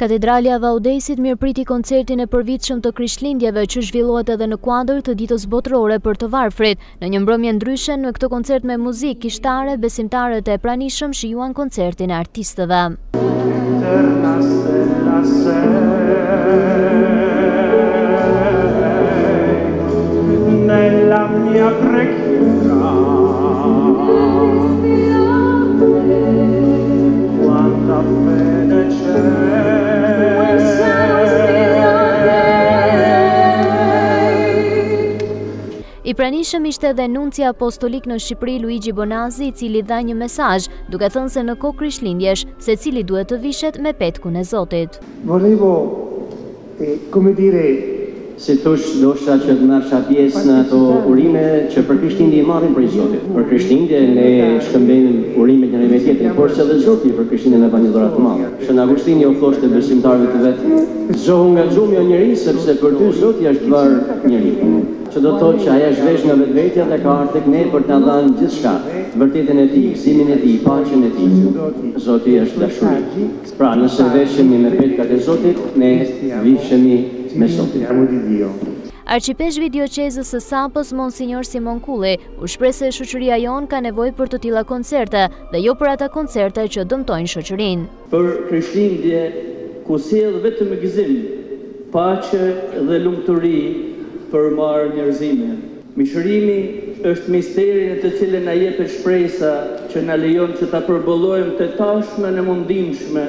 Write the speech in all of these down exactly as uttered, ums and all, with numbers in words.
Katedrali e Vaudesit mirëpriti koncertin e përvitshëm të Krishtlindjeve që zhvillohet edhe në kuadër të ditës botërore për të varfrit. Në një mbrëmje ndryshe në këtë koncert me muzikë kishtare, besimtarët e pranishëm shijuan koncertin e artistëve. I pranishëm ishte edhe nunci apostolik në Shqipëri Luigi Bonazi, i cili dha një mesazh, duke thënë se në kohë Krishtlindjesh, secili duhet të vishet me petkun e Zotit. Volevo, eh, come dire, Si thosh, dosha që të marrësha pjesë në ato urime që për Krishtlindje i marrin për Zotit. Për Krishtlindje ne shkëmbejmë urimet njëri me tjetrin, por që edhe Zoti për Krishtlindjen e bën një dhuratë të madhe. Shën Agustini u thoshte besimtarëve të vet, "Zohu nga xhumi o njeri, sepse për ty Zoti është varr njeri." Që do të thotë që aja zhvesh nga vetvetja dhe ka ardhur tek ne për të na dhënë gjithçka, vërtetën e tij, gëzimin e tij, paqen e tij. Zoti është dashuri. Pra, nëse veshemi me petkat e Zotit, ne vishemi me Zotin. Arqipeshvi dioqezës së Sapës, Monsinjor Simon Kulli, u shpreh se shoqëria jon ka nevojë për të tilla koncerte dhe jo për ata koncerte që dëmtojnë shoqërinë. Për Krishtlindje ku sjell vetëm gëzim, paqe dhe lumturi për marrë njerëzime. Mishërimi është misteri në të cilën na jepet shpresa që na lejon që ta përballojmë të tashmen e mundimshme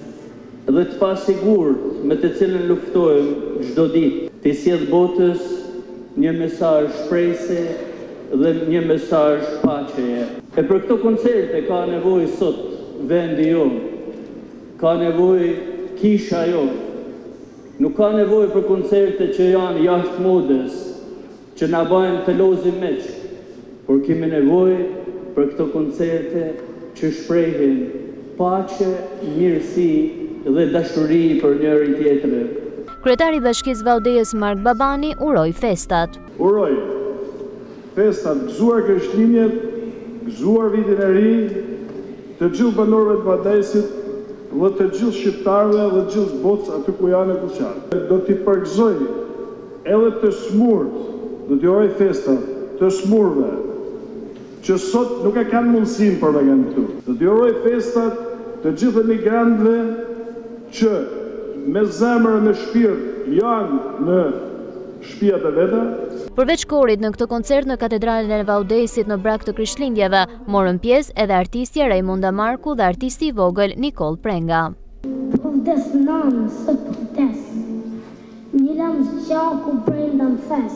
dhe të pasigurt me të cilën luftojmë çdo ditë, të sjell botës një mesazh shprese dhe një mesazh paqeje. E për këto koncerte ka nevojë sot vendi jonë, ka nevojë kisha jonë. Nuk ka nevojë për koncerte që janë jashtë modës, që na bëjnë të lozim meq, por kemi nevojë për këto koncerte që shprehin paqe, mirësi dhe dashuri për njëri tjetrin. Kryetari i Bashkisë Vaudejes Mark Babani uroi festat. Uroj festat gëzuar Krishtlindjet, gëzuar vitin e ri të gjithë banorëve të Vaudesit dhe të gjithë shqiptarëve dhe të gjithë botës aty ku janë e ku qanë. Do t'i përgëzoj edhe të smurt, do t'i uroj festat të smurve, që sot nuk e kanë mundësin për me kanë këtu. Do t'i uroj festat të gjithë emigrantëve që me zemër e me shpirt janë në shtëpiat e veta. Përveç korit në këtë koncert në Katedralen e Vaudesit në Prag të Krishtlindjeve, morën pjesë edhe artistja Rajmunda Marku dhe artisti i vogël Nikol Prenga. Povdes nanë, sot povdes, një lamë gjaku brenda në fes,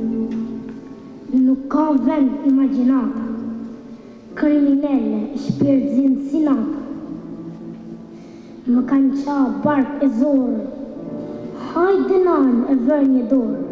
nuk ka vend imaginata, kriminelle, shpirtëzin sinata, më kanë qa bark e zorë, hajde nanë e vër një dorë.